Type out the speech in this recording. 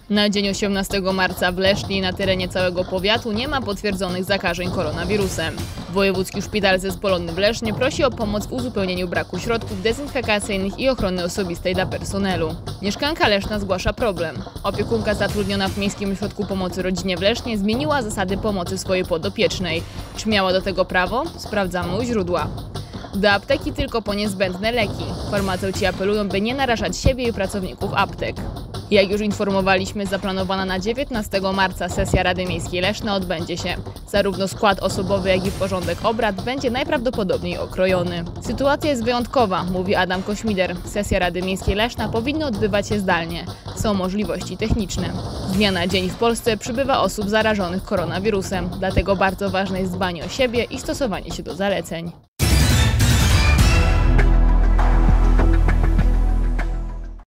Na dzień 18 marca w Lesznie i na terenie całego powiatu nie ma potwierdzonych zakażeń koronawirusem. Wojewódzki Szpital Zespolony w Lesznie prosi o pomoc w uzupełnieniu braku środków dezynfekacyjnych i ochrony osobistej dla personelu. Mieszkanka Leszna zgłasza problem. Opiekunka zatrudniona w Miejskim Ośrodku Pomocy Rodzinie w Lesznie zmieniła zasady pomocy swojej podopiecznej. Czy miała do tego prawo? Sprawdzamy u źródła. Do apteki tylko po niezbędne leki. Farmaceuci apelują, by nie narażać siebie i pracowników aptek. Jak już informowaliśmy, zaplanowana na 19 marca sesja Rady Miejskiej Leszna odbędzie się. Zarówno skład osobowy, jak i porządek obrad będzie najprawdopodobniej okrojony. Sytuacja jest wyjątkowa, mówi Adam Kośmider. Sesja Rady Miejskiej Leszna powinna odbywać się zdalnie. Są możliwości techniczne. Z dnia na dzień w Polsce przybywa osób zarażonych koronawirusem. Dlatego bardzo ważne jest dbanie o siebie i stosowanie się do zaleceń.